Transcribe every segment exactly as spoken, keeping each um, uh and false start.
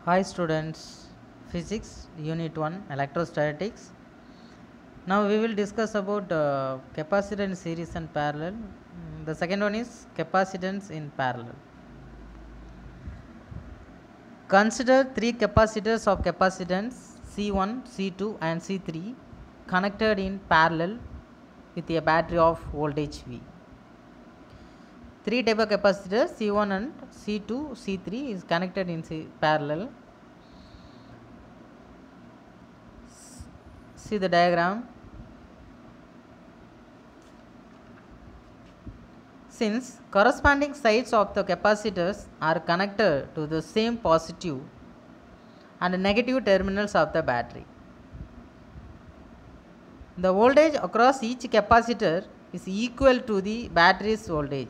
Hi students, physics unit one electrostatics. Now we will discuss about uh, capacitance series and parallel. Mm, The second one is capacitance in parallel. Consider three capacitors of capacitance C one, C two and C three connected in parallel with a battery of voltage V. Three type of capacitors C one and C two, C three is connected in C parallel. See the diagram. Since corresponding sides of the capacitors are connected to the same positive and negative terminals of the battery, the voltage across each capacitor is equal to the battery's voltage.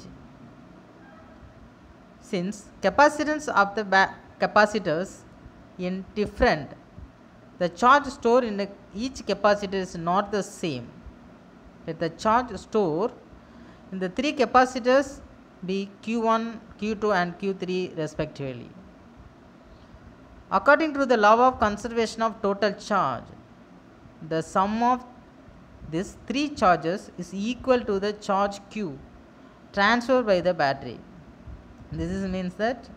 Since capacitance of the capacitors in different, the charge stored in the each capacitor is not the same. Let the charge stored in the three capacitors be Q one, Q two and Q three respectively. According to the law of conservation of total charge, the sum of these three charges is equal to the charge Q transferred by the battery. This is means that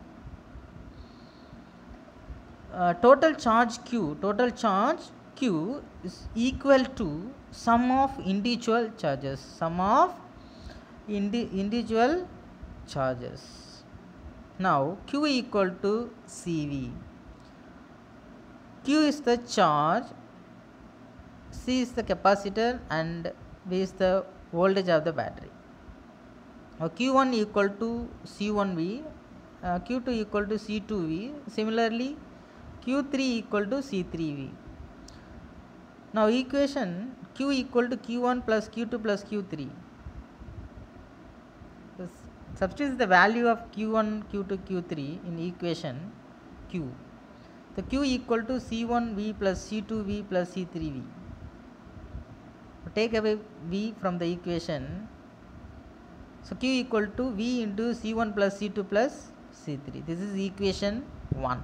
uh, total charge Q, total charge Q is equal to sum of individual charges, sum of indi individual charges. Now Q equal to C V. Q is the charge, C is the capacitor and V is the voltage of the battery. Now Q one equal to C one V, uh, Q two equal to C two V, similarly Q three equal to C three V. Now equation Q equal to Q one plus Q two plus Q three. Substitute the value of Q one, Q two, Q three in equation Q. The Q equal to C one V plus C two V plus C three V. Take away V from the equation. So Q equal to V into C one plus C two plus C three. This is equation one.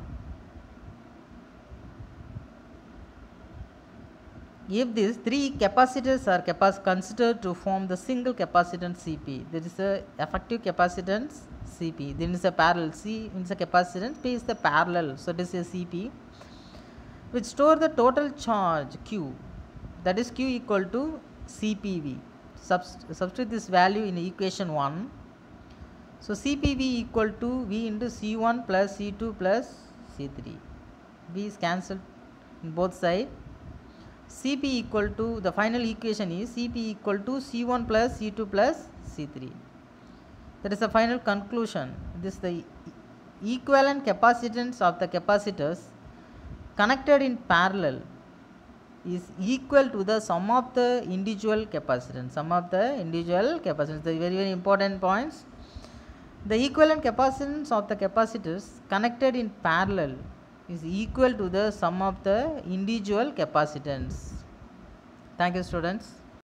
If these three capacitors are capac considered to form the single capacitance C P, there is a effective capacitance C P, then is a parallel. C is a capacitance, P is the parallel, so this is C P, which store the total charge Q, that is Q equal to C P V. Subst substitute this value in equation one. So C P V equal to V into C one plus C two plus C three. V is cancelled in both sides. C P equal to, the final equation is C P equal to C one plus C two plus C three. That is the final conclusion. This is the equivalent capacitance of the capacitors connected in parallel is equal to the sum of the individual capacitance. Sum of the individual capacitance. The very very important points. The equivalent capacitance of the capacitors connected in parallel is equal to the sum of the individual capacitance. Thank you students.